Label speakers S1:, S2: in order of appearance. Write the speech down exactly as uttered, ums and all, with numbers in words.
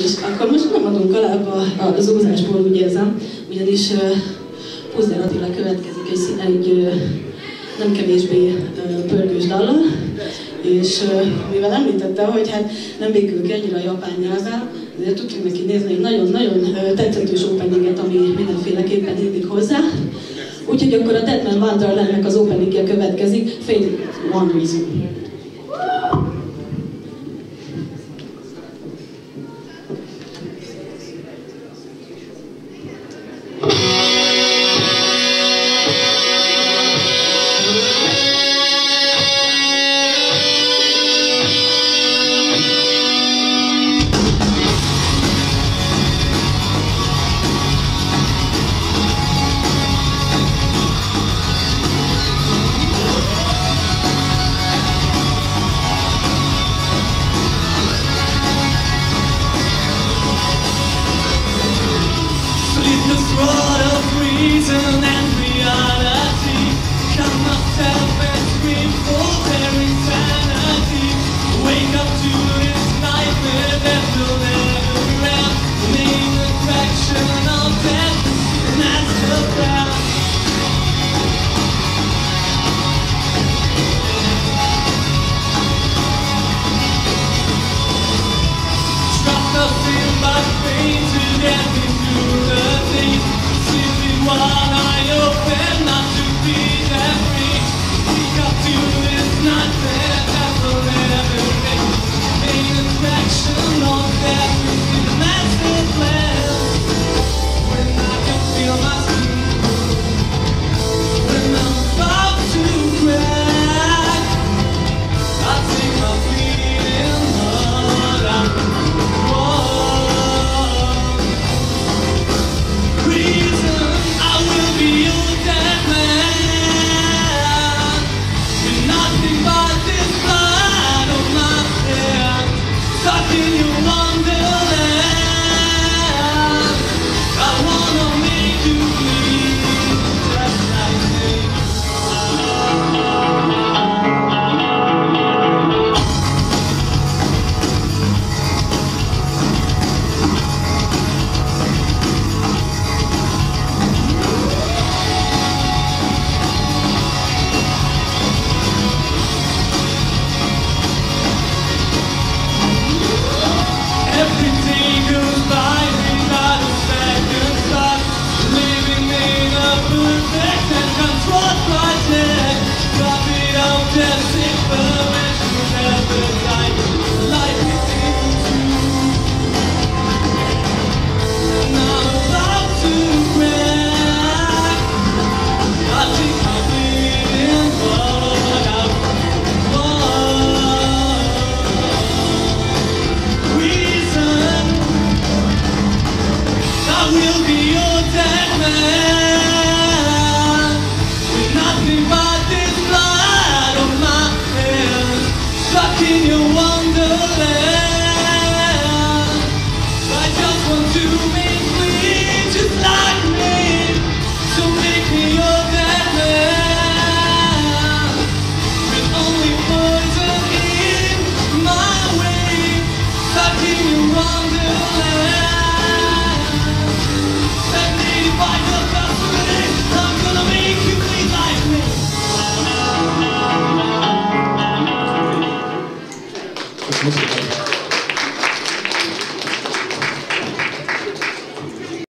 S1: És akkor most nem adunk alá az úzásból, úgy érzem, ugyanis Puszder Attila következik egy, egy nem kevésbé pörgős dallal, és mivel említette, hogy hát nem végül ki annyira a japán nyelvvel, ezért tudjuk neki nézni egy nagyon-nagyon tetszetős openinget, ami mindenféleképpen illik hozzá. Úgyhogy akkor a Deadman Wonderlandnek az openingje következik, Fading One Reason.
S2: Not that, that's the level, main attraction of that.